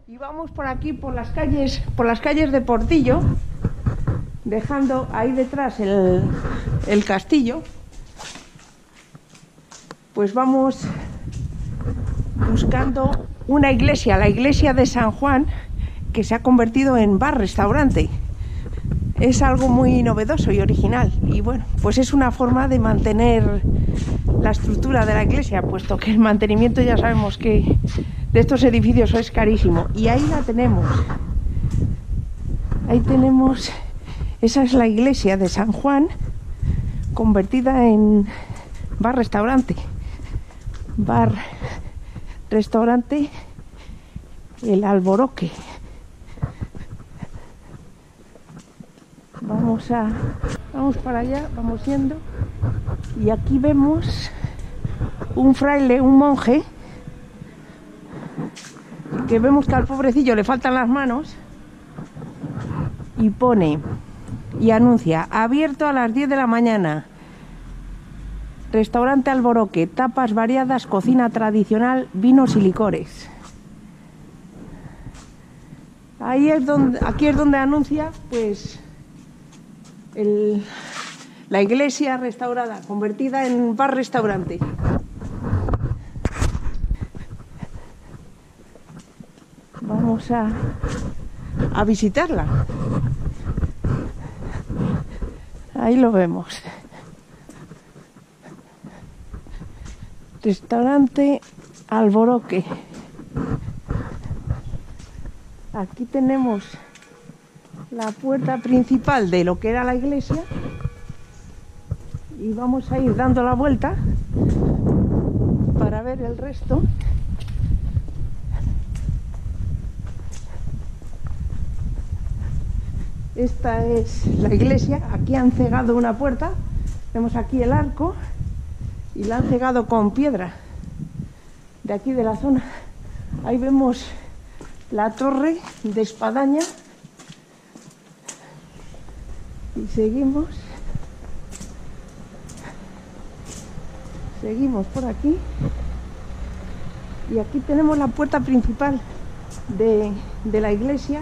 Y vamos por aquí, por las calles de Portillo, dejando ahí detrás el castillo. Pues vamos buscando una iglesia, la iglesia de San Juan, que se ha convertido en bar-restaurante. Es algo muy novedoso y original. Y bueno, pues es una forma de mantener la estructura de la iglesia, puesto que el mantenimiento ya sabemos que de estos edificios es carísimo. Y ahí la tenemos. Ahí tenemos, esa es la iglesia de San Juan, convertida en bar-restaurante. Bar-restaurante El Alboroque. Vamos para allá, vamos yendo. Y aquí vemos un fraile, un monje, que vemos que al pobrecillo le faltan las manos, y pone y anuncia: abierto a las 10 de la mañana, restaurante Alboroque, tapas variadas, cocina tradicional, vinos y licores. Aquí es donde anuncia pues la iglesia restaurada, convertida en bar-restaurante. Vamos a visitarla. Ahí lo vemos. Restaurante Alboroque. Aquí tenemos la puerta principal de lo que era la iglesia y vamos a ir dando la vuelta para ver el resto. Esta es la iglesia. Aquí han cegado una puerta, vemos aquí el arco y la han cegado con piedra de aquí de la zona. Ahí vemos la torre de espadaña y seguimos por aquí, y aquí tenemos la puerta principal de la iglesia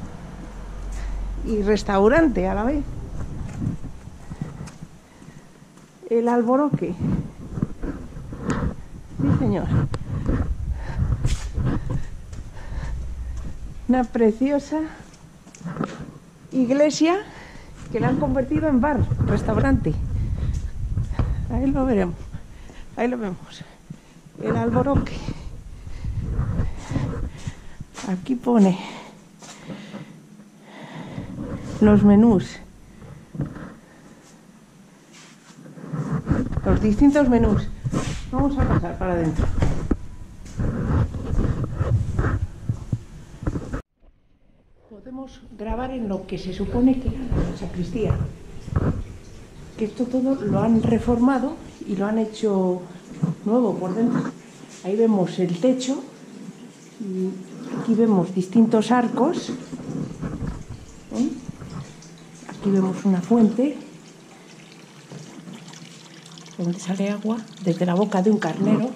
y restaurante a la vez. El Alboroque. Sí, señor. Una preciosa iglesia que la han convertido en bar, restaurante. Ahí lo veremos. Ahí lo vemos. El Alboroque. Aquí pone los menús. Los distintos menús. Vamos a pasar para adentro. Podemos grabar en lo que se supone que era la sacristía. Que esto todo lo han reformado y lo han hecho nuevo por dentro. Ahí vemos el techo y aquí vemos distintos arcos. Aquí vemos una fuente donde sale agua desde la boca de un carnero.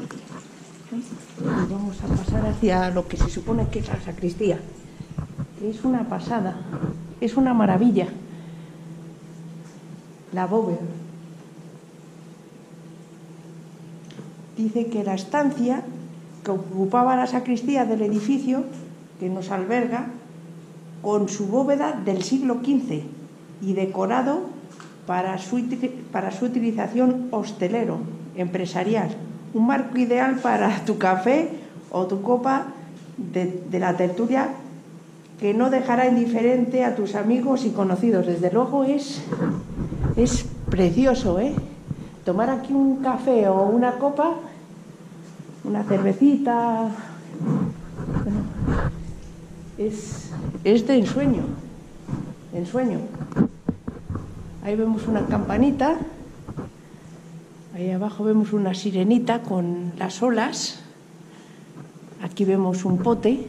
Y vamos a pasar hacia lo que se supone que es la sacristía. Es una pasada, es una maravilla. La bóveda. Dice que la estancia que ocupaba la sacristía del edificio que nos alberga, con su bóveda del siglo XV y decorado para su utilización hostelero, empresarial. Un marco ideal para tu café o tu copa de la tertulia, que no dejará indiferente a tus amigos y conocidos. Desde luego es precioso, ¿eh? Tomar aquí un café o una copa, una cervecita, bueno, es de ensueño. Ahí vemos una campanita, ahí abajo vemos una sirenita con las olas, aquí vemos un pote.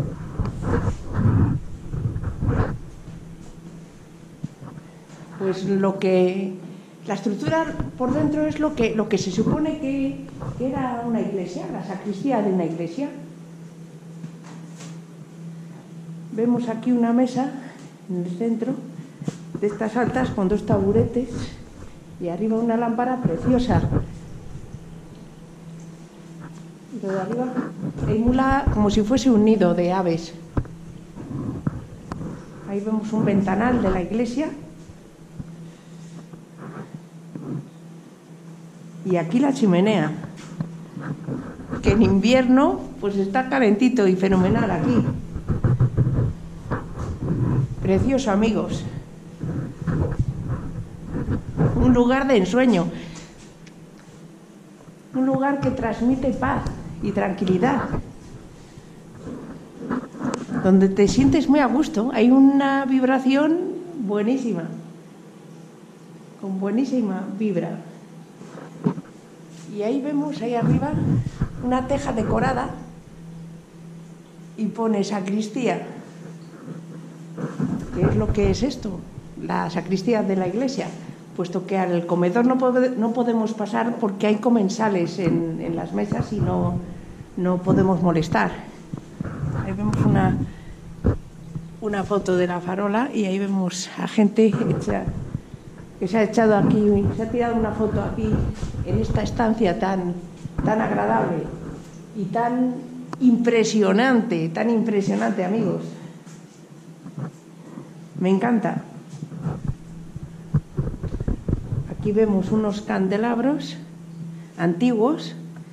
Pues la estructura por dentro es lo que se supone que era una iglesia, la sacristía de una iglesia. Vemos aquí una mesa en el centro, de estas altas, con 2 taburetes y arriba una lámpara preciosa. Y lo de arriba emula como si fuese un nido de aves. Ahí vemos un ventanal de la iglesia. Y aquí la chimenea, que en invierno pues está calentito y fenomenal aquí. Precioso, amigos. Un lugar de ensueño. Un lugar que transmite paz y tranquilidad. Donde te sientes muy a gusto. Hay una vibración buenísima. Con buenísima vibra. Y ahí vemos, ahí arriba, una teja decorada y pone sacristía. ¿Qué es lo que es esto? La sacristía de la iglesia, puesto que al comedor no podemos pasar porque hay comensales en las mesas y no podemos molestar. Ahí vemos una foto de la farola y ahí vemos a gente que se ha echado aquí, se ha tirado una foto aquí en esta estancia tan agradable y tan impresionante, amigos. Me encanta. Aquí vemos unos candelabros antiguos,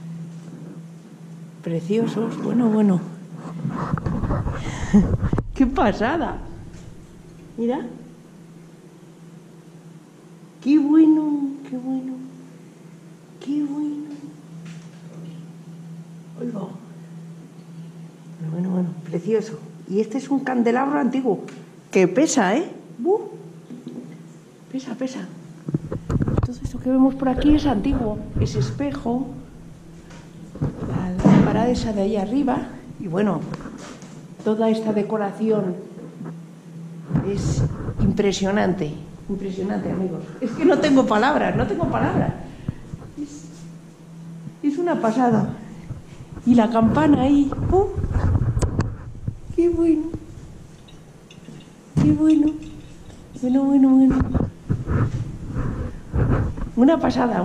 preciosos. Bueno. ¡Qué pasada! Mira. ¡Qué bueno! Oiga. Bueno, precioso. Y este es un candelabro antiguo, que pesa, ¿eh? Pesa. Todo esto que vemos por aquí es antiguo. Ese espejo, la lámpara esa de ahí arriba, y bueno, toda esta decoración es impresionante, amigos. Es que no tengo palabras. Es una pasada. Y la campana ahí, qué bueno. Bueno. Una pasada.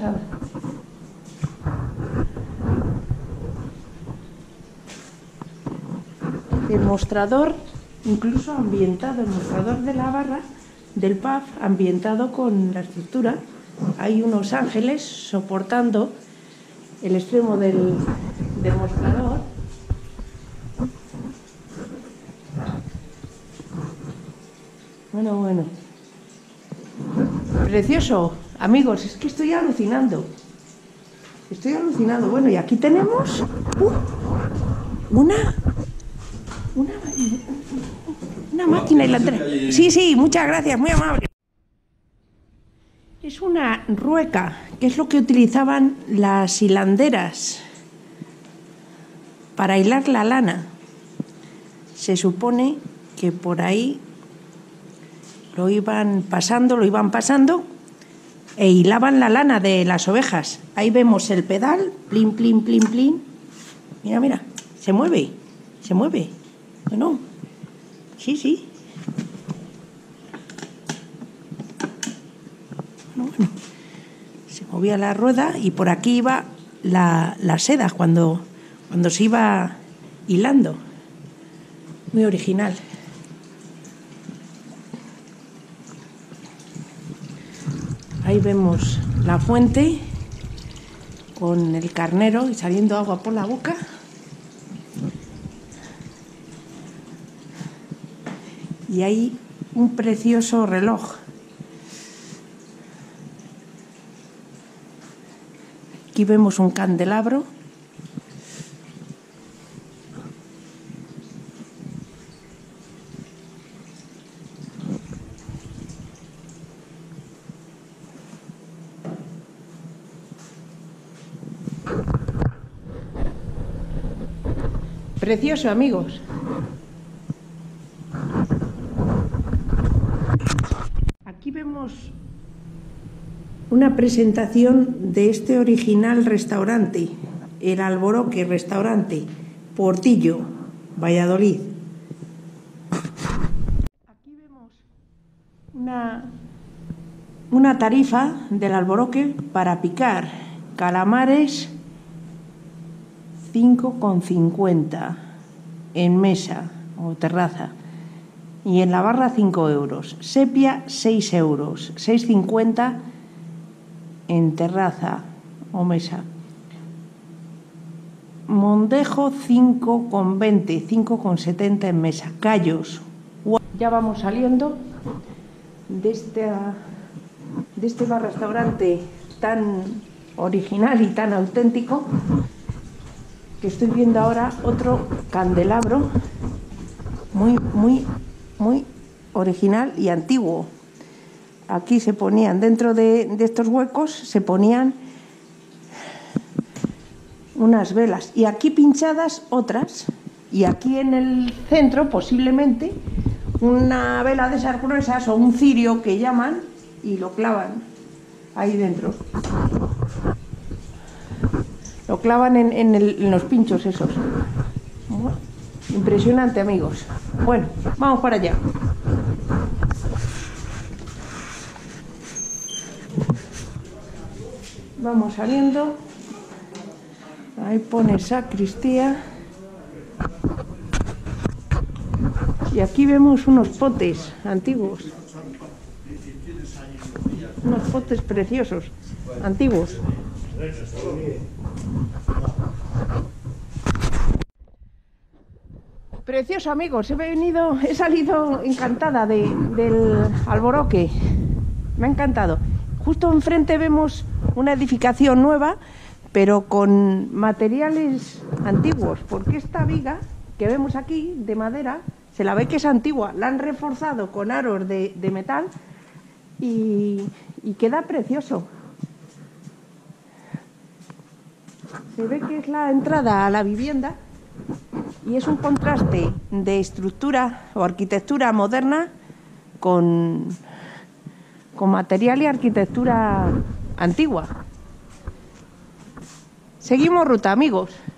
El mostrador, incluso ambientado, el mostrador de la barra del pub, ambientado con la estructura. Hay unos ángeles soportando el extremo del mostrador. Bueno. Precioso, amigos, es que estoy alucinando. Bueno, y aquí tenemos una máquina hilantera. Sí, muchas gracias, muy amable. Es una rueca, que es lo que utilizaban las hilanderas para hilar la lana. Se supone que por ahí lo iban pasando e hilaban la lana de las ovejas. Ahí vemos el pedal, plin. Mira, se mueve. Bueno, sí. Bueno, se movía la rueda y por aquí iba la seda cuando se iba hilando. Muy original. Ahí vemos la fuente con el carnero y saliendo agua por la boca. Y hay un precioso reloj. Aquí vemos un candelabro. Precioso, amigos. Aquí vemos una presentación de este original restaurante, el Alboroque Restaurante, Portillo, Valladolid. una tarifa del Alboroque para picar calamares 5,50 en mesa o terraza, y en la barra 5 euros. Sepia 6 euros, 6,50 en terraza o mesa. Mondejo 5,20, 5,70 en mesa. Callos. Ya vamos saliendo de este bar-restaurante tan original y tan auténtico, que estoy viendo ahora otro candelabro muy original y antiguo. Aquí se ponían, dentro de estos huecos, se ponían unas velas, y aquí pinchadas otras, y aquí en el centro posiblemente una vela de esas gruesas o un cirio que llaman, y lo clavan ahí dentro. Lo clavan en los pinchos esos. Impresionante, amigos. Bueno, vamos para allá. Vamos saliendo. Ahí pone sacristía. Y aquí vemos unos potes antiguos. Unos potes preciosos, antiguos. Precioso, amigos. He salido encantada del Alboroque. Me ha encantado. Justo enfrente vemos una edificación nueva, pero con materiales antiguos, porque esta viga que vemos aquí de madera se la ve que es antigua. La han reforzado con aros de metal y queda precioso. Se ve que es la entrada a la vivienda, y es un contraste de estructura o arquitectura moderna con material y arquitectura antigua. Seguimos ruta, amigos.